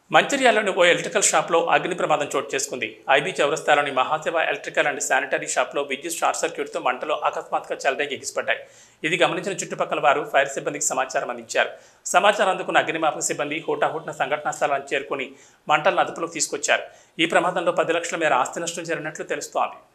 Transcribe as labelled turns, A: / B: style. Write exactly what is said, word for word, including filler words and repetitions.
A: మంచిర్యాలలోని ఓ electrical షాప్లో అగ్ని ప్రమాదం చోటు చేసుకుంది. ఐబీ చౌరస్తాలోని మహాసేవ ఎలక్ట్రికల్ అండ్ శానిటరీ షాప్లో విద్యుత్ షార్ట్ సర్క్యూట్తో మంటలు అకస్మాత్తుగా చెలరేగి ఎగిసిపడ్డాయి. ఇది గమనించిన చుట్టుపక్కల వారు ఫైర్ సిబ్బందికి సమాచారం అందించారు. సమాచారం అందుకున్న అగ్నిమాపక సిబ్బంది హుటాహుటిన సంఘటనా స్థలానికి చేరుకుని మంటలను అదుపులోకి తీసుకొచ్చారు. ఈ ప్రమాదంలో పది లక్షల మేర ఆస్తి నష్టం జరిగినట్లు తెలుస్తోంది.